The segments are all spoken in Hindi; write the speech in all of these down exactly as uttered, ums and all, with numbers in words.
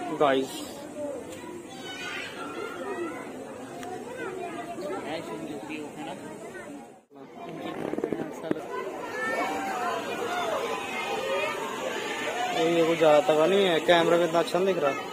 गाइस ये कुछ ज्यादा तगड़ा नहीं है, कैमरा में इतना अच्छा नहीं दिख रहा।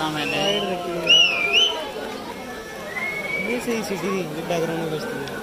देखा मैंने। ये सही सिटी बैकग्राउंड में बजती है।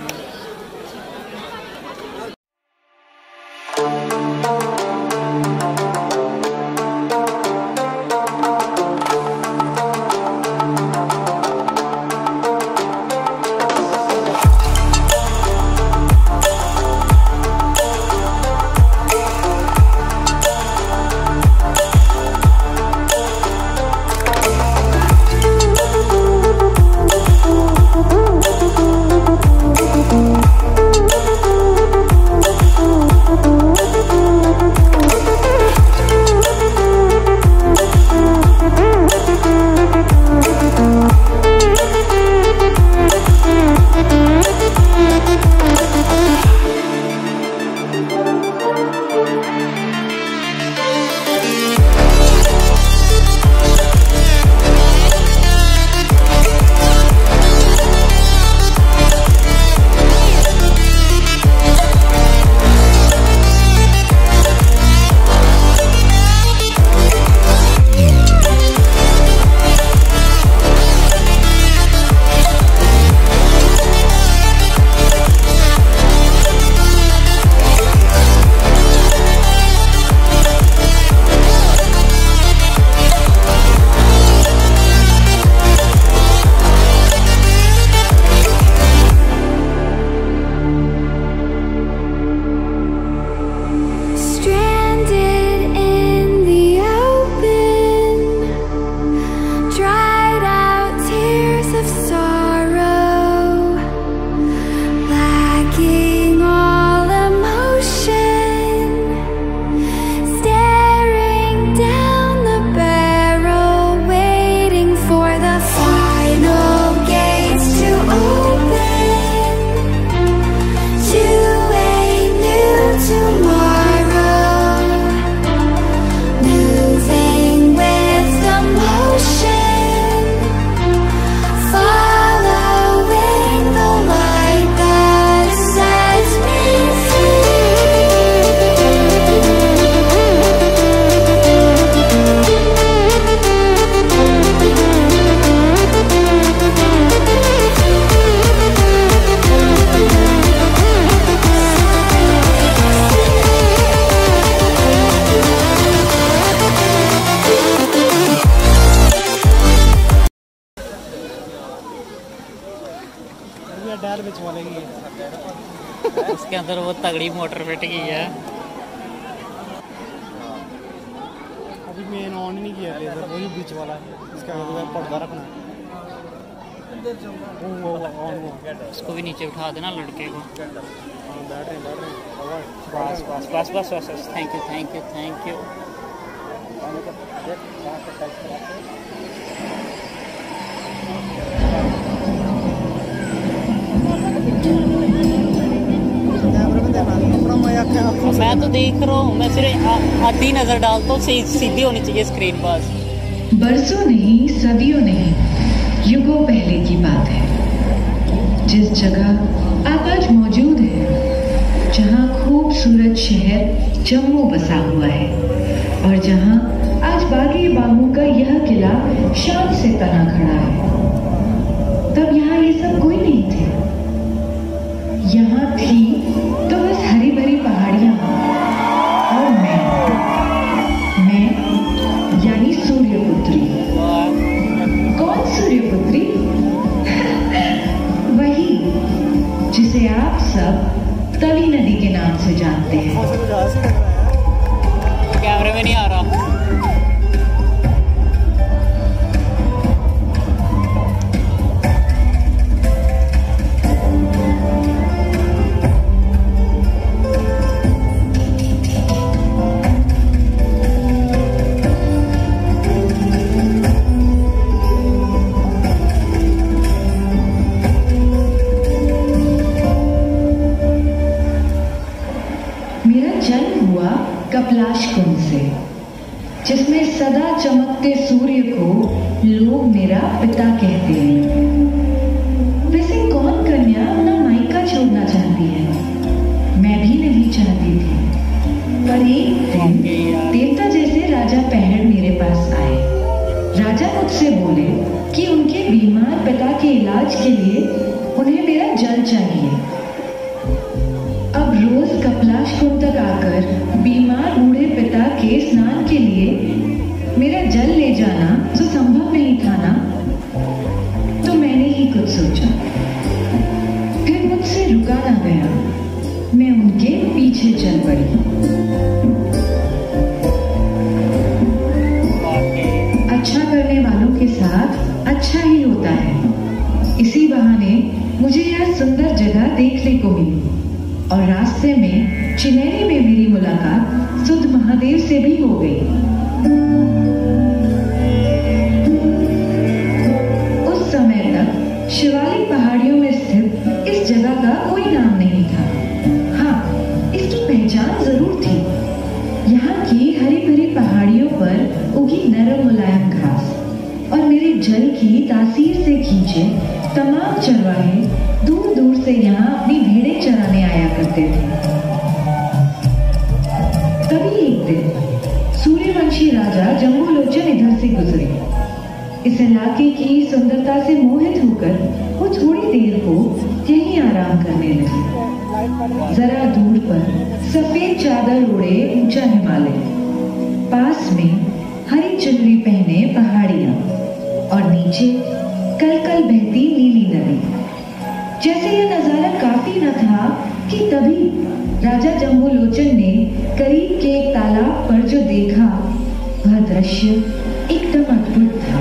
डाल में चलेगी उसके अंदर वो तगड़ी मोटर फिट की है। अभी मेन ऑन नहीं किया लेजर, वही बीच वाला है इसका अंदर पर्दा रखना है। वो वो ऑन वो उसको भी नीचे उठा देना लड़के को। बैठ रहे बैठ रहे बस बस बस बस बस बस thank you thank you thank you. मैं तो देख रहा हूँ, मैं सिर्फ आधी नजर डालता हूँ, सीधी होनी चाहिए स्क्रीन बस। बरसों नहीं, सदियों नहीं, युगों पहले की बात है। जिस जगह आप आज मौजूद हैं, जहाँ खूबसूरत शहर जम्मू बसा हुआ है और जहाँ आज बागी बागों का यह किला शान से तना खड़ा है, तब यहाँ ये सब कोई नहीं थे। यहाँ थी तो बस हरी भरी पहाड़ियाँ और मैं मैं यानी सूर्यपुत्री। कौन सूर्यपुत्री? वही जिसे आप सब तवी नदी के नाम से जानते हैं। कैमरे में नहीं आ रहा। कपलाश कुंड से, जिसमें सदा चमकते सूर्य को लोग मेरा पिता कहते हैं। वैसे कौन कन्या अपना मायका छोड़ना चाहती है? मैं भी नहीं चाहती थी, पर एक दिन देवता जैसे राजा पहड़ मेरे पास आए। राजा राजा मुझसे बोले कि उनके बीमार पिता के इलाज के लिए उन्हें मेरा जल चाहिए। अब रोज कपलाश कुंड तक आकर बीमार बूढ़े पिता के स्नान के लिए मेरा जल ले जाना तो संभव नहीं था ना। तो मैंने ही कुछ सोचा, फिर मुझसे रुका ना गया। मैं उनके पीछे चल पड़ी। अच्छा करने वालों के साथ अच्छा ही होता है। इसी बहाने मुझे यह सुंदर जगह देखने को मिली और रास्ते में चिनैनी में मेरी मुलाकात सुध महादेव से भी हो गई। उस समय तक शिवालिक पहाड़ियों में स्थित इस जगह का कोई नाम नहीं था। हाँ, इसकी पहचान जरूर थी। यहाँ की हरी भरी पहाड़ियों पर उगी नरम मुलायम घास और मेरे जल की तासीर से खींचे तमाम चरवाहे दूर दूर से यहाँ अपनी भेड़ें चराने आया करते थे। तभी एक दिन सूर्यवंशी राजा जम्बूलोचन इधर से गुजरे। इस इलाके की सुंदरता से मोहित होकर वो थोड़ी देर को यहीं आराम करने लगे। जरा दूर पर सफेद चादर ओढ़े ऊंचा हिमालय, पास में हरी चुनरी पहने पहाड़ियां और नीचे कल कल बहती नीली नदी। जैसे यह नजारा काफी न था कि तभी राजा जम्बूलोचन ने करीब के एक तालाब पर जो देखा वह दृश्य एकदम अद्भुत था।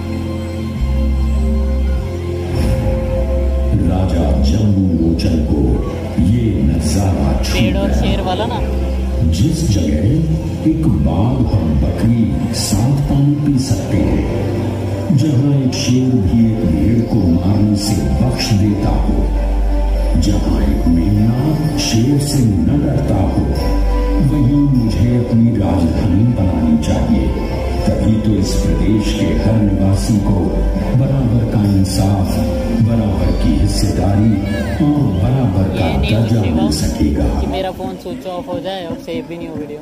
राजा जम्बूलोचन को ये नजारा पेड़ और शेर वाला ना, जिस जगह एक बाघ और बकरी साथ पानी पी सकते हैं, जहाँ एक शेर भी एक भेड़ को मारने से बख्श देता हो, जहाँ एक मेमना शेर से न डरता हो, वहीं मुझे अपनी राजधानी बनानी चाहिए। तभी तो इस प्रदेश के हर निवासी को बराबर का इंसाफ, बराबर की हिस्सेदारी और बराबर का दर्जा मिल सकेगा। कि मेरा फोन स्विच ऑफ हो जाए और सेव भी नहीं हो वीडियो।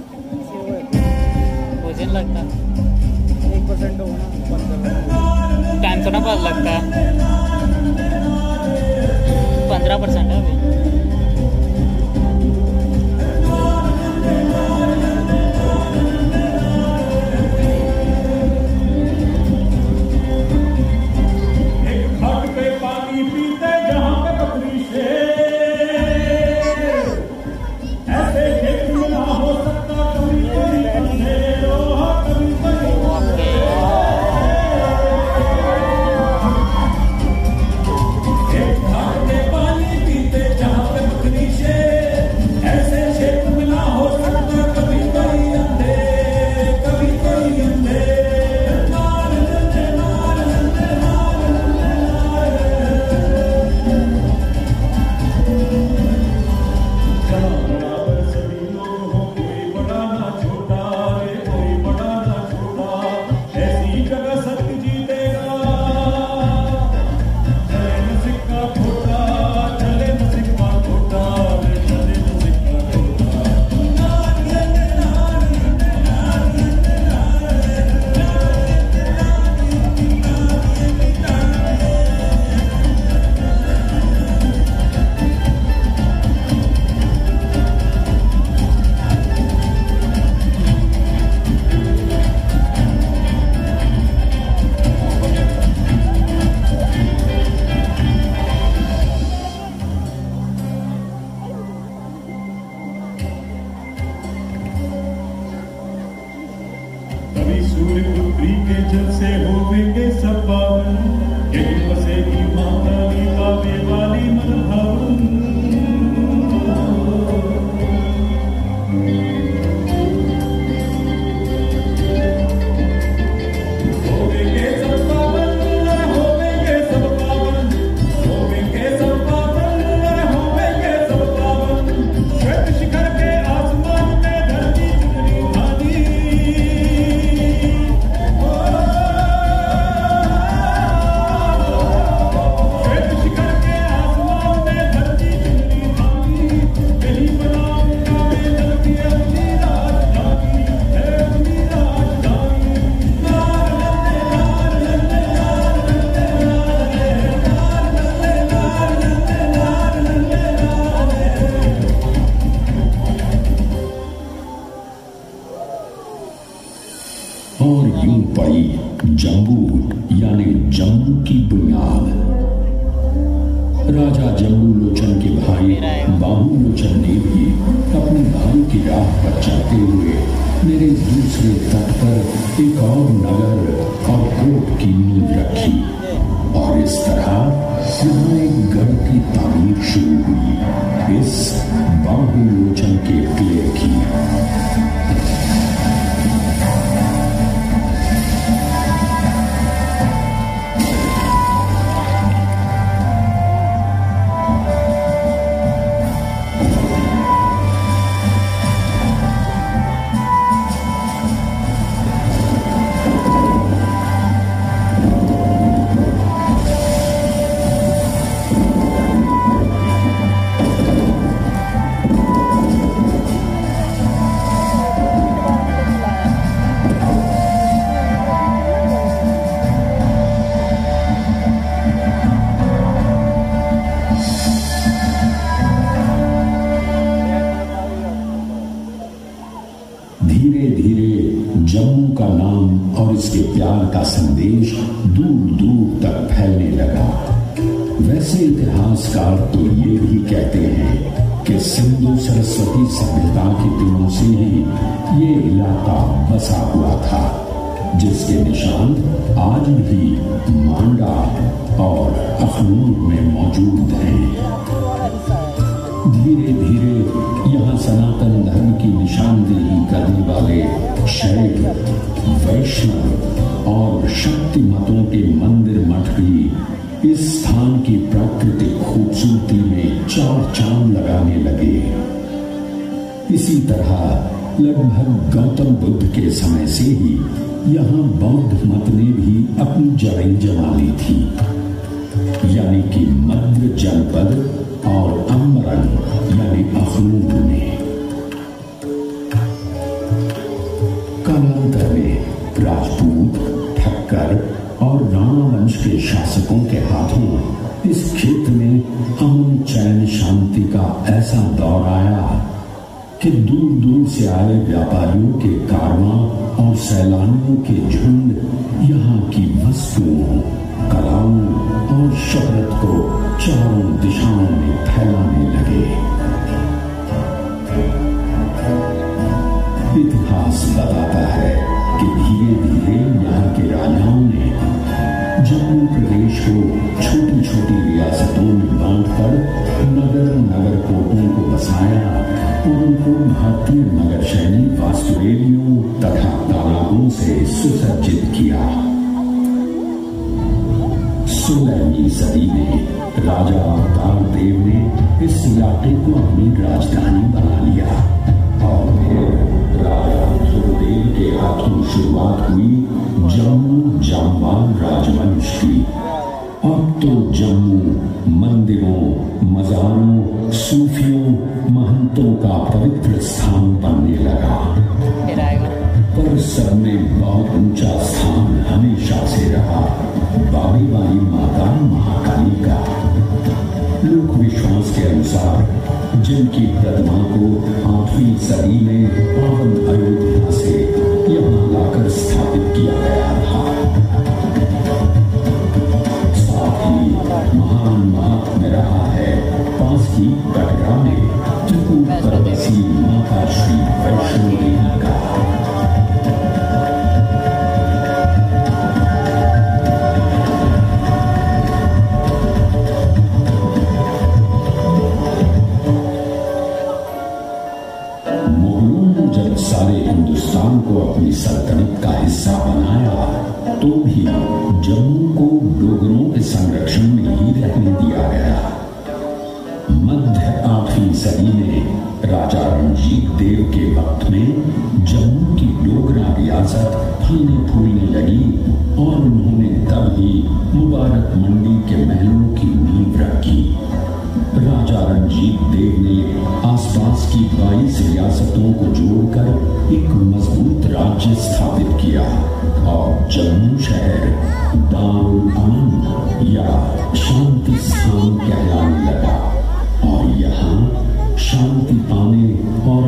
मुझे नहीं लगता एक परसेंट होगा टाइम तो ना पता लगता है, पंद्रह परसेंट है अभी। और यूं पड़ी जम्बू यानी जम्मू की बुनियाद। राजा जम्बू लोचन के भाई बाबू लोचन ने भी अपने भाई की राह पर चलते हुए मेरे दूसरे तट पर एक और नगर और कोट की नींव रखी और इस तरह यहाँ एक गढ़ की तामीर शुरू हुई, इस बाबू लोचन के किले की। धीरे धीरे जम्मू का नाम और इसके प्यार का संदेश दूर दूर तक फैलने लगा। वैसे इतिहासकार तो ये भी कहते हैं कि सिंधु सरस्वती सभ्यता के दिनों से ही ये इलाका बसा हुआ था, जिसके निशान आज भी मांडा और अखनूर में मौजूद हैं। धीरे धीरे यहाँ सनातन धर्म की निशानदेही करने वाले शैव, वैष्णव और शक्ति मतों के मंदिर मठ भी इस स्थान की प्राकृतिक खूबसूरती में चार चांद लगाने लगे। इसी तरह लगभग गौतम बुद्ध के समय से ही यहाँ बौद्ध मत ने भी अपनी जड़ें जमा ली थी, यानी कि मध्य जनपद और अमरन यानी अखनूर में। कालांतर में राजपूत, ठक्कर और राणा वंश के शासकों के हाथों इस क्षेत्र में अमन, चैन, शांति का ऐसा दौर आया कि दूर दूर से आए व्यापारियों के कारवां और सैलानियों के झुंड यहाँ की वस्तुओं, कलाओं और शोहरत को चारों दिशाओं में फैलाने लगे। इतिहास बताता है कि धीरे धीरे यहाँ के राजाओं ने जम्मू प्रदेश को छोटी छोटी रियासतों में बांटकर नगर नगर कोटों को बसाया और उनको भारतीय नगर शैली वास्तुवेलियों तथा तालाबों से सुसज्जित किया। सोलहवीं सदी में राजा अवतार देव ने इस इलाके को अपनी राजधानी बना लिया और फिर राजा सुखदेव के हाथों शुरुआत हुई जम्मू जामवान राजवंश की। अब तो जम्मू मंदिरों, मज़ारों, सूफियों, महंतों का पवित्र स्थान बनने लगा, पर सब में बहुत ऊंचा स्थान हमेशा से रहा बाबी बाई माता महाकाली का। लोक विश्वास के अनुसार जिनकी प्रतिमा को आठवीं सदी में पावन अयोध्या से यहाँ लाकर स्थापित किया गया था। साथ ही महान महात्म्य रहा है पास की कटरा में त्रिपुर पर्वती माता श्री वैष्णो देवी का। सारे हिंदुस्तान को अपनी सल्तनत का हिस्सा बनाया तो भी जम्मू को डोगरों के संरक्षण में ही रहने दिया गया। मध्य आठवीं सदी में राजा रणजीत देव के वक्त में जम्मू की डोगरा रियासत फलने फूलने लगी और उन्होंने तब ही मुबारक मंडी के महलों की नींव रखी। राजा रणजीत देव ने आसपास की बाईस रियासतों को जोड़कर एक मजबूत राज्य स्थापित किया और जम्मू शहर दारुल अमन या शांति स्थान कहलाने लगा और यहाँ शांति पाने और अमन के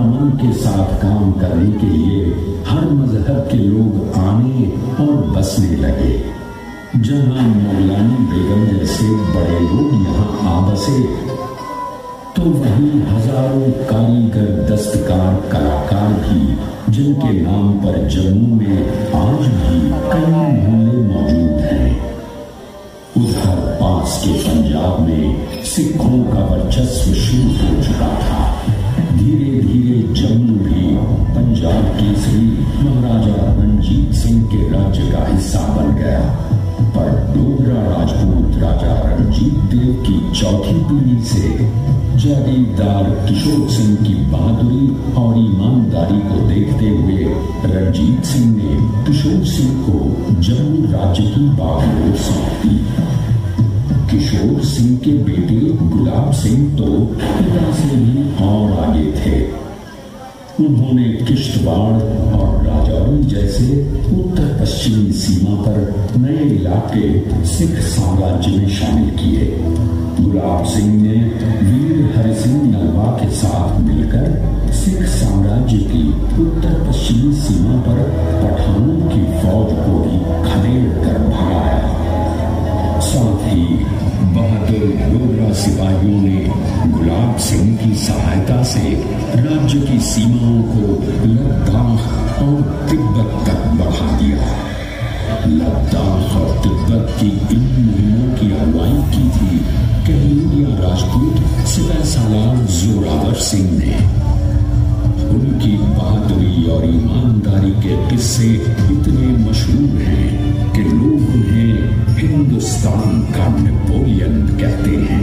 के साथ काम करने के लिए हर मजहब के लोग आने और बसने लगे। जहां मौलानी बेगम जैसे बड़े लोग यहाँ आ बसे, तो वहीं हजारों कारीगर, दस्तकार, कलाकार भी, जिनके नाम पर जम्मू में आज भी कई मोहल्ले मौजूद हैं। उधर पास के पंजाब में सिखों का वर्चस्व शुरू हो चुका था। धीरे धीरे जम्मू भी पंजाब केसरी महाराजा रणजीत सिंह के राज्य का हिस्सा बन गया। पर डोगरा राजपूत राजा रणजीत देव की चौथी पीढ़ी से जागीरदार किशोर सिंह की बहादुरी और ईमानदारी को देखते हुए रणजीत सिंह ने किशोर सिंह को जम्मू राज्य की बागडोर सौंप दी। किशोर सिंह के बेटे गुलाब सिंह तो पिता से भी और आगे थे। उन्होंने किश्तवाड़ और राजौरी जैसे उत्तर पश्चिमी सीमा पर नए इलाके सिख साम्राज्य में शामिल किए। गुलाब सिंह ने वीर हरि सिंह नलवा के साथ मिलकर सिख साम्राज्य की उत्तर पश्चिमी सीमा पर पठानों की फौज को भी खदेड़ कर भगाया। साथ ही बहादुर डोगरा सिपाहियों ने गुलाब सिंह की सहायता से राज्य की सीमाओं को लद्दाख और तिब्बत तक बढ़ा दिया। लद्दाख और तिब्बत की इन मुहिमों की अगुवाई की थी कहलूरिया राजपूत सिपह सालार जोरावर सिंह ने। उनकी बहादुरी और ईमानदारी के किस्से इतने मशहूर हैं कि लोग उन्हें हिंदुस्तान का नेपोलियन कहते हैं।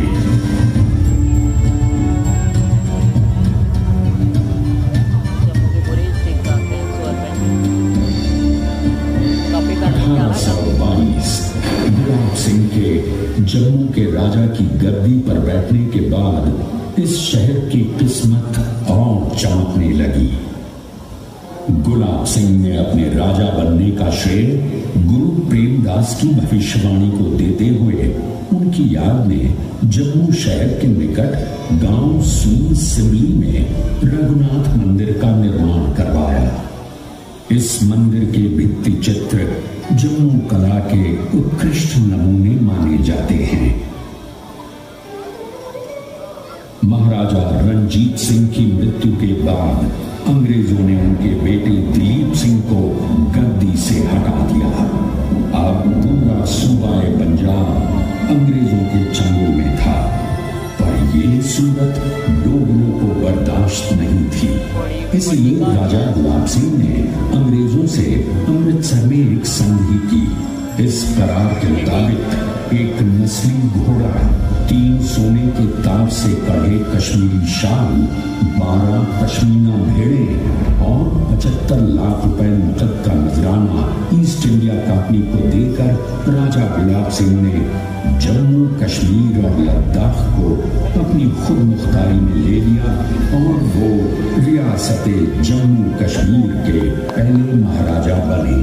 अठारह सौ बाईस गुलाब सिंह के जम्मू के राजा की गद्दी पर बैठने के बाद इस शहर की किस्मत और चमकने लगी। गुलाब सिंह ने अपने राजा बनने का श्रेय गुरु प्रेमदास की भविष्यवाणी को देते हुए उनकी याद में जम्मू शहर के निकट गांव सून सिमली में रघुनाथ मंदिर का निर्माण करवाया। इस मंदिर के भित्ति चित्र जम्मू कला के उत्कृष्ट नमूने माने जाते हैं। महाराजा रणजीत सिंह की मृत्यु के बाद अंग्रेजों ने उनके बेटे दिलीप सिंह को गद्दी से हटा दिया। अब पूरा सूबा पंजाब अंग्रेजों के चंगुल में था, पर ये सूरत डोगरों को बर्दाश्त नहीं थी। इसलिए राजा गुलाब सिंह ने अंग्रेजों से अमृतसर में एक संधि की। इस करार के मुताबिक एक नस्ली घोड़ा, तीन सोने के तार से कढ़े कश्मीरी शाल, बारह पश्मीना भेड़े और पचहत्तर लाख रुपए नकद का नजराना ईस्ट इंडिया कंपनी को देकर राजा गुलाब सिंह ने जम्मू कश्मीर और लद्दाख को अपनी खुद मुख्तारी में ले लिया और वो रियासत जम्मू कश्मीर के पहले महाराजा बने।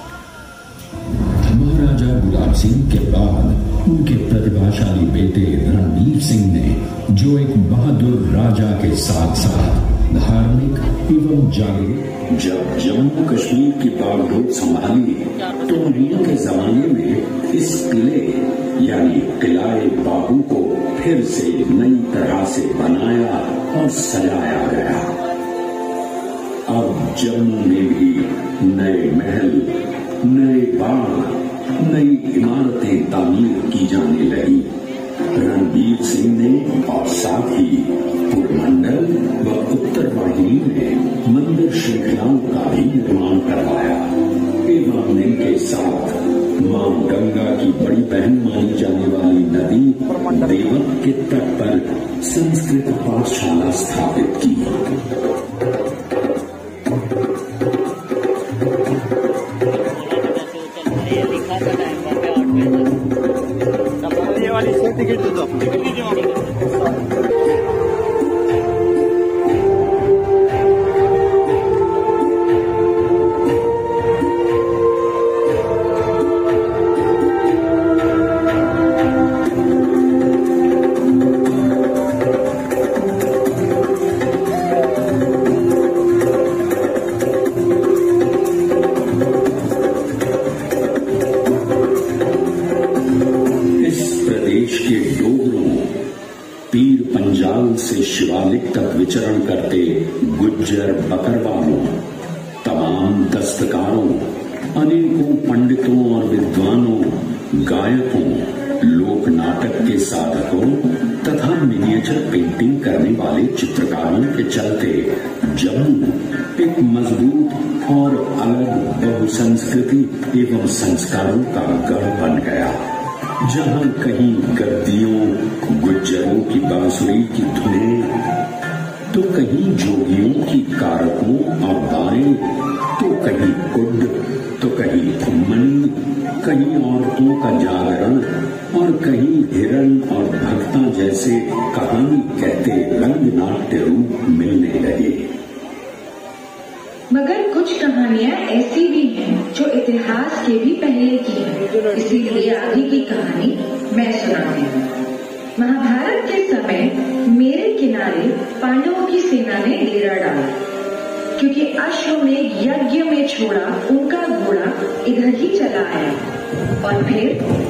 महाराजा गुलाब सिंह के बाद उनके प्रतिभाशाली बेटे रणवीर सिंह ने, जो एक बहादुर राजा के साथ साथ धार्मिक एवं जागरूक, जब जम्मू कश्मीर की बागडोर संभाली तो उन्हीं के जमाने में इस किले यानी किलाए बाबू को फिर से नई तरह से बनाया और सजाया गया। अब जम्मू में भी नए महल, नए बाग, नई इमारतें तामीर की जाने लगी। रणवीर सिंह ने और साथ ही पुरमंडल व उत्तर वाहिनी में मंदिर श्रृंखलाओं का भी निर्माण करवाया एवं इनके साथ मां गंगा की बड़ी बहन मानी जाने वाली नदी देवक के तट पर संस्कृत पाठशाला स्थापित की। टिकट दे दो। वालों, तमाम दस्तकारों, अनेकों पंडितों और विद्वानों, गायकों, लोक नाटक के साधकों तथा मिनिएचर पेंटिंग करने वाले चित्रकारों के चलते जम्मू एक मजबूत और अलग बहुसंस्कृति एवं संस्कारों का गढ़ बन गया, जहां कहीं गद्दियों, गुज्जरों की बांसुरी की धुनें, तो कहीं जोगियों की कारकों और बाएं, तो कहीं कुड, तो कहीं खुम्मनी, कहीं औरतों का जागरण और कहीं हिरण और भक्ता जैसे कहानी कहते रंग नाट्य रूप मिलने लगे। मगर कुछ कहानियां ऐसी भी हैं जो इतिहास के भी पहले की हैं, इसीलिए आगे की कहानी मैं सुनाती हूँ। महाभारत के समय मेरे किनारे पांडवों की सेना ने डेरा डाला, क्योंकि अश्वमेध यज्ञ में छोड़ा उनका घोड़ा इधर ही चला आया और फिर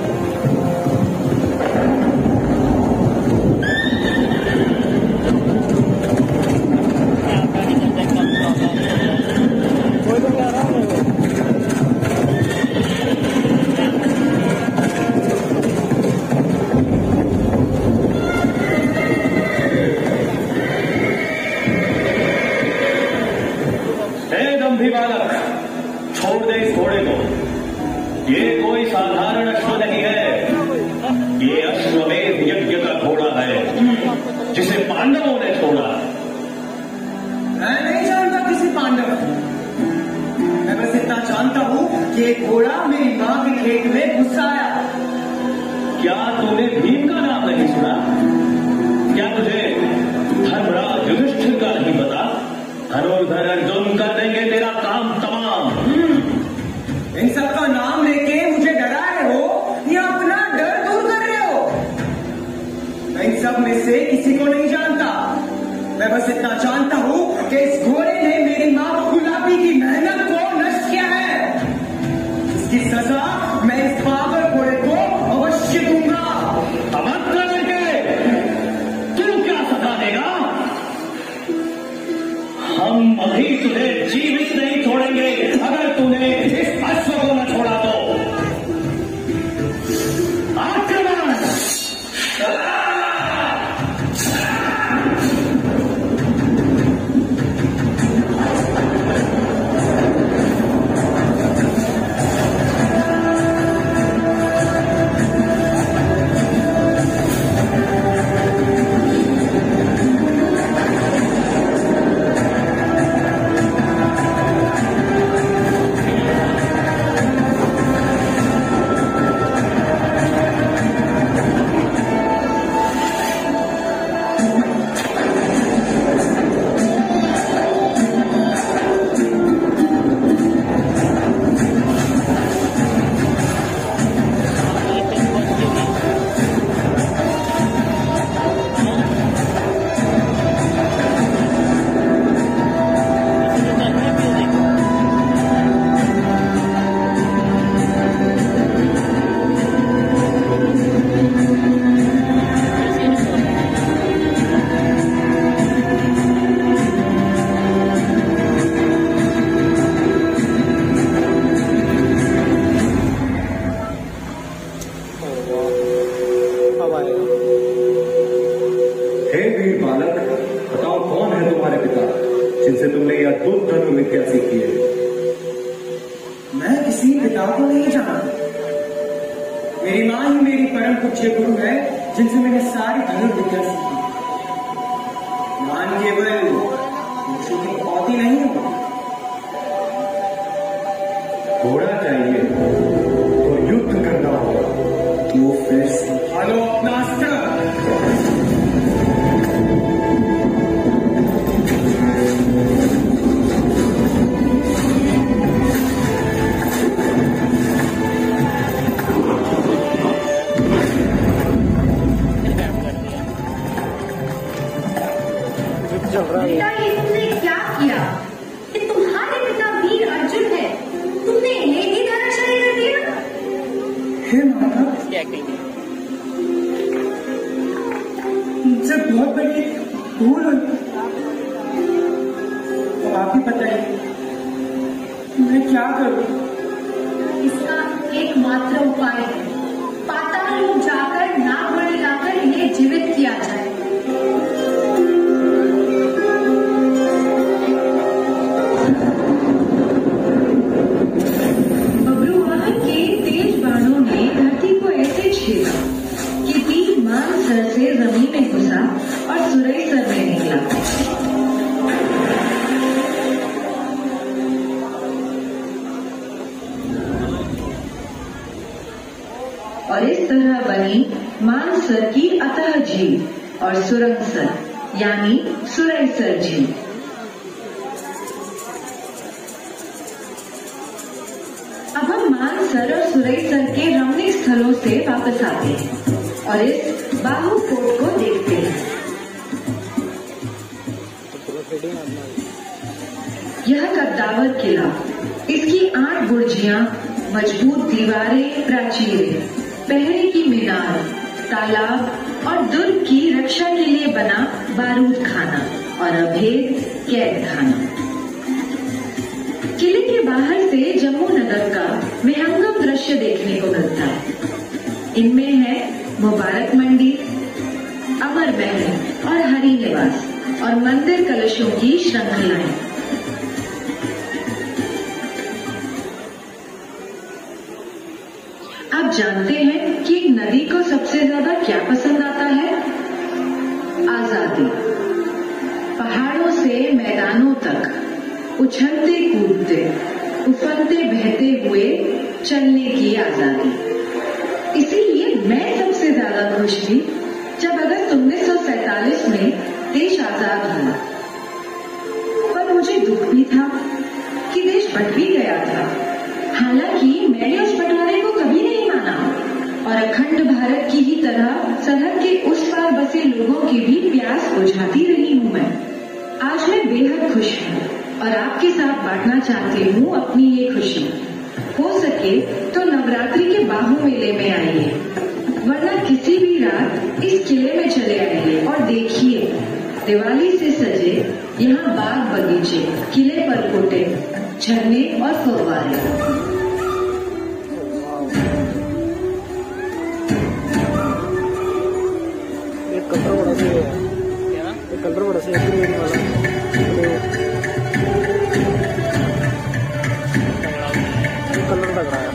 छोड़ दे इस घोड़े को। ये कोई साधारण अश्व नहीं है, ये अश्वमेध यज्ञ का घोड़ा है जिसे पांडवों ने छोड़ा। मैं नहीं जानता किसी पांडव, मैं बस इतना जानता हूँ कि एक घोड़ा मेरी माँ के खेत में घुस आया। क्या तूने भीम का नाम नहीं सुना? क्या तुझे धर्मराज युधिष्ठिर का नहीं पता? धनुर्धर अर्जुन कर देंगे तेरा काम तमाम। इन सबका नाम लेके मुझे डरा रहे हो या अपना डर दूर कर रहे हो? मैं इन सब में से किसी को नहीं जानता, मैं बस इतना जानता हूँ कि इस घोड़े ने मेरी माँ गुलाबी की मेहनत को नष्ट किया है। इसकी सजा मैं इस पागल घोड़े को अवश्य दूंगा। अमत करके तू क्या सजा देगा? हम अभी तुझे जीवित नहीं छोड़ेंगे अगर तूने इस अश्व को न छोड़ा तो। आक्रमण! जिनसे तुमने यह अद्भुत धनुर्विद्या सीखी है। मैं किसी पिता को नहीं जानता, मेरी माँ ही मेरी परम पूज्य गुरु है जिनसे मैंने सारी धनुर्विद्या सीखी। मान केवल मुझे की पौती नहीं हो, घोड़ा चाहिए तो युद्ध करना होगा। तो फिर संभालो अपना अस्त्र। बेटा, ये तुमने क्या किया? ये तुम्हारे पिता वीर अर्जुन है, तुमने इन्हें ही धारण शरीर दिया? हे माता, मुझसे बहुत बड़ी भूल हुई। तो आप ही बताइए करिए। मैं क्या करूं? इसका एकमात्र उपाय है पाताल लोक जाकर नाग बलि लाकर इन्हें जीवित किया जाए। बब्रुवाहन के तेज बाणों ने धरती को ऐसे छेदा कि तीर मानसर से जमीन में घुसा और सुरईसर में निकला। और इस तरह बनी मानसर की अतः झील और सुरंगसर यानी सुरईसर झील। अब हम मानसर और सुरईसर के रमणीक स्थलों से वापस आते हैं और इस बाहु कोट को देखते हैं। यह कद्दावर किला, इसकी आठ बुर्जियां, मजबूत दीवारें, प्राचीरें, पहरे की मीनार, तालाब और दुर्ग की रक्षा के लिए बना बारूद खाना और अभेद कैद खाना। किले के बाहर से जम्मू नगर का विहंगम दृश्य देखने को मिलता है। इनमें है मुबारक मंडी, अमर महल और हरि निवास और मंदिर कलशों की श्रृंखलाएं। आप जानते हैं कि एक नदी को सबसे ज्यादा क्या पसंद आता है? आजादी। पहाड़ों से मैदानों तक उछलते कूदते उफलते बहते हुए चलने की आजादी। इसीलिए मैं सबसे ज्यादा खुश थी जब अगस्त उन्नीस सौ सैतालीस में देश आजाद हुआ। पर मुझे दुख भी था कि देश बंट भी गया था। हालांकि मैंने उस बंटवारे को कभी नहीं माना और अखंड भारत की ही तरह सरहद के उस पार बसे लोगों की भी प्यास बुझाती रही हूँ मैं। आज मैं बेहद खुश हूँ और आपके साथ बांटना चाहती हूँ अपनी ये खुशी। हो सके तो नवरात्रि के बाहु मेले में आइए, वरना किसी भी रात इस किले में चले आइए और देखिए दिवाली से सजे यहाँ बाग बगीचे, किले पर कोटे, झरने और फव्वारे। कलर बड़ा सही है, कलर बड़ा सही है कलर लग रहा है।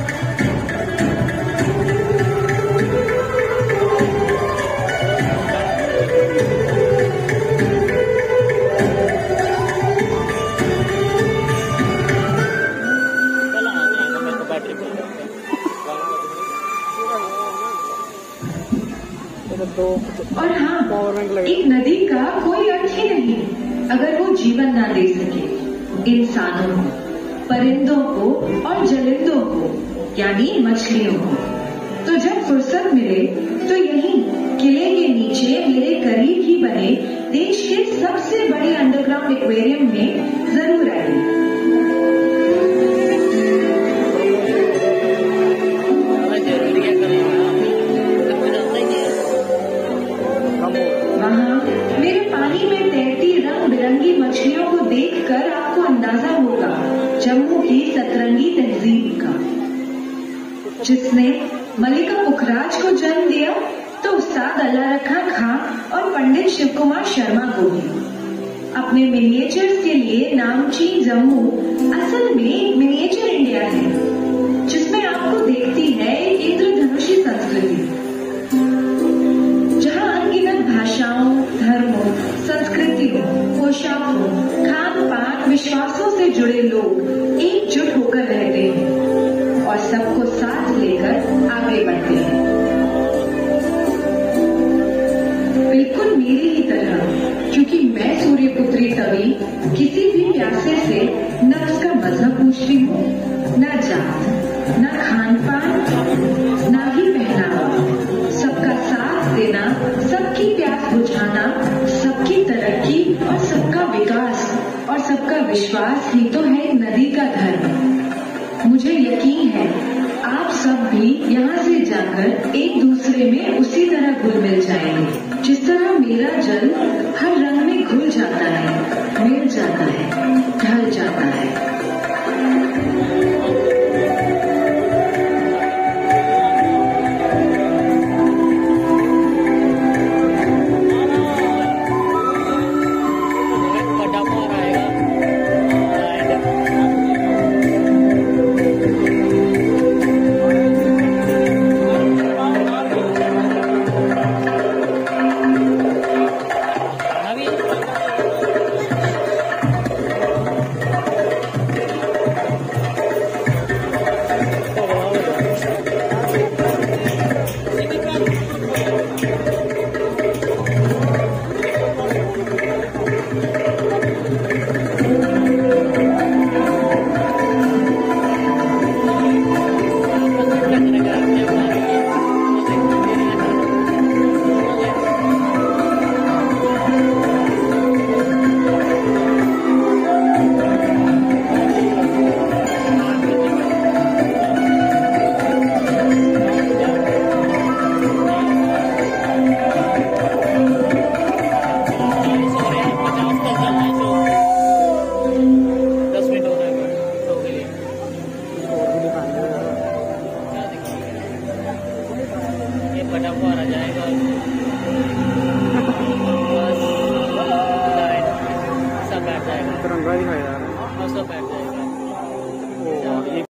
और हाँ, एक नदी का कोई अर्थ ही नहीं अगर वो जीवन ना दे सके इंसानों को, परिंदों को और जलिंदों को यानी मछलियों को। तो जब फुर्सत मिले तो यहीं किले के नीचे मेरे करीब ही बने देश के सबसे बड़े अंडरग्राउंड एक्वेरियम में जरूर आइए। मछलियों को देखकर आपको अंदाजा होगा जम्मू की सतरंगी तहजीब का। जिसने मलिका पुखराज को जन्म दिया तो उस्ताद अल्लाह रखा खां और पंडित शिव कुमार शर्मा को भी। अपने मिनिएचर्स के लिए नामचीन जम्मू असल में एक मिनिएचर इंडिया है, जिसमें आपको देखती है एक इंद्रधनुषी संस्कृति, जहां अनगिनत भाषाओं, धर्मों, संस्कृतियों, पोशाकों, खान पान, विश्वासों से जुड़े लोग एकजुट होकर रहते हैं और सबको साथ लेकर आगे बढ़ते हैं। बिल्कुल मेरी ही तरह, क्योंकि मैं सूर्यपुत्री तभी किसी भी प्यासे से न उसका मजहब पूछती हूँ, न जात, न खान पान, न ही पहनावा। सबका साथ देना, सबकी प्यास बुझाना, सबकी तरक्की और सबका विकास और सबका विश्वास ही तो है नदी का धर्म। मुझे यकीन है आप सब भी यहाँ से जाकर एक दूसरे में उसी तरह घुल मिल जाएंगे, जिस तरह मेरा जल हर रंग में घुल जाता है, मिल जाता है, ढल जाता है। बटा हुआ आ जाएगा सब बैठ जाएगा, तिरंगा दिखाया जा रहा है। सब बैठ जाएगा।